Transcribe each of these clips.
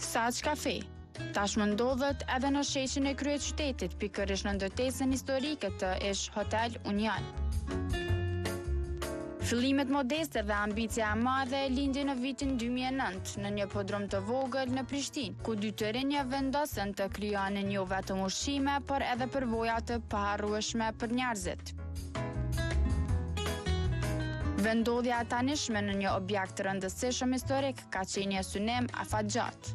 Sach Cafe tashmë ndodhet edhe në sheshin e kryeqytetit, pikërisht në ndërtesën historike të Ish Hotel Union. Fillimet modeste dhe ambicia e madhe lindi në vitin 2009 në një podrom të vogël në Prishtinë, ku dy të rinja vendosen të krijonin jo vetëm ushqime, por edhe përvoja të paharrueshme për njerëzit. Vendodhja e tanishme në një objekt të rëndësishëm historik ka qenë një synim afatgjat.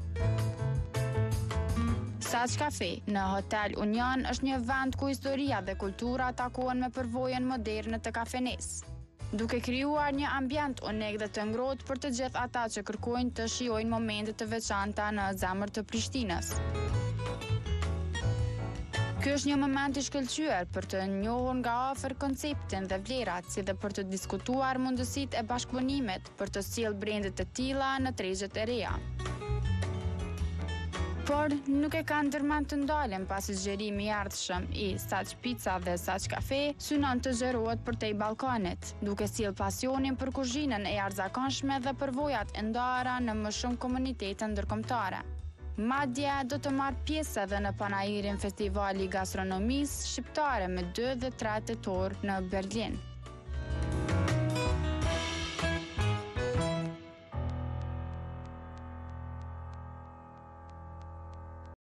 Sach Cafe në Hotel Union është një vend ku historia dhe kultura takohen me përvojën moderne të kafenesë, duke krijuar një ambient unik dhe të ngrohtë për të gjithë ata që kërkojnë të shijojnë momente të veçanta në zemër të Prishtinës. Ky është një moment i shkëlqyer për të njohur nga afër konceptin dhe vlerat, si dhe për të diskutuar mundësitë e bashkëpunimit për të sjellë brende të tilla në tregjet e reja. Por nuk e kanë ndërmend të ndalen pasi zgjerimi i ardhshëm i Sach Pizza dhe Sach Cafe synon të zgjerohet përtej ballkonit, duke sjellë pasionin për kuzhinën e jashtëzakonshme dhe përvojat e ndara në më shumë komunitete ndërkombëtare. Madje do të marrë pjesë edhe në panairin Festivali i Gastronomisë Shqiptare me 2 dhe 3 tetor në Berlin.